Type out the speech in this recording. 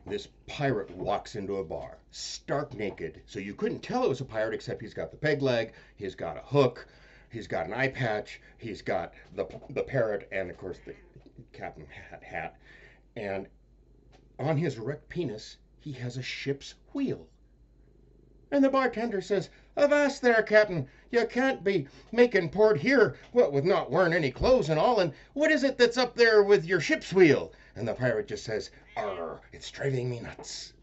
this pirate walks into a bar, stark naked. So you couldn't tell it was a pirate, except he's got the peg leg, he's got a hook, he's got an eye patch, he's got the parrot, and of course the captain hat. And on his erect penis, he has a ship's wheel. And the bartender says, "Avast there, Captain! You can't be making port here, what with not wearing any clothes and all. And what is it that's up there with your ship's wheel?" And the pirate just says, "Arr, it's driving me nuts."